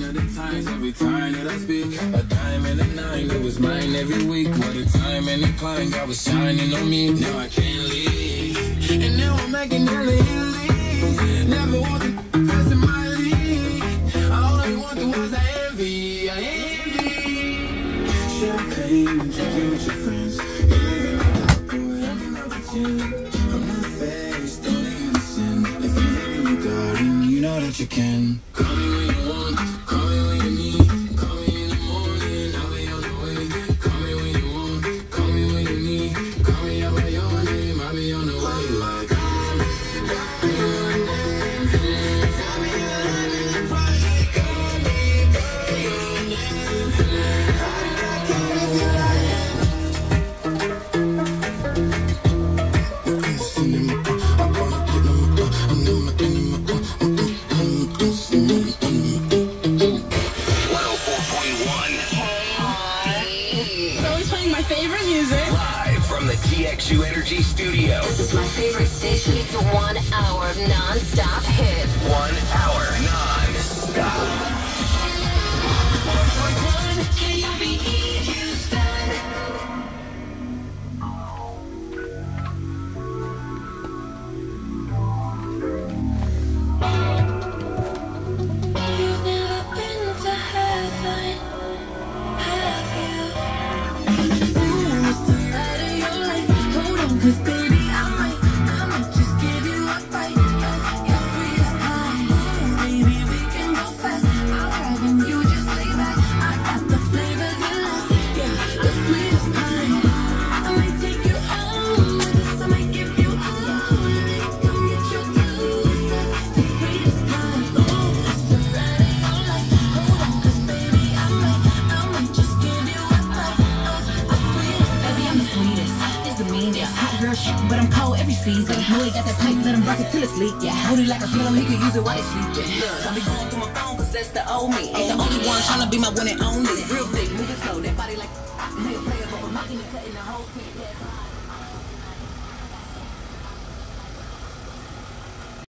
of the times, every time that I speak, a dime and a nine, it was mine every week. What a time and a climb, God was shining on me. Now I can't leave, and now I'm making hella Italy. Never want the best in my league. All I want was I envy. Champagne and drinking with your friends. You're living it up, boy, looking up at you. I'm not faced, only innocent. If you're in your garden, you know that you can. Call me when you want, call me when you need. Call me in the morning, I'll be on the way. Call me when you want, call me when you need. Call me out by your name, I'll be on the way. Like, call me by your name. Tell me you love me, probably call me by your name. How did I get into my favorite music. Live from the TXU Energy Studio. This is my favorite station. It's 1 hour of non-stop hits. 1 hour non-stop. You've never been to heaven, have you? Cause baby, I might just give you a bite of your sweetest pie. Baby, we can go fast. I'll drive and you just lay back. I got the flavor you love, yeah, the sweetest pie. I might take you home with us. I might give you all. Come get your juice, the sweetest pie. Oh, it's the ride of your life. Hold on, cause baby, I might just give you a bite of the sweetest. Baby, I'm the sweetest. It's the meanest. Hot girl shit, but I'm cold every season. Know he got that pipe, let him rock it till it's sleep. Yeah, hold it like a pillow, he could use it while he's sleeping. Look, I be going through my phone, cause that's the old me. Ain't the only one tryna be my one and only. Real big, moving slow, that body like. Nigga play it, but we're mocking and cutting the whole thing.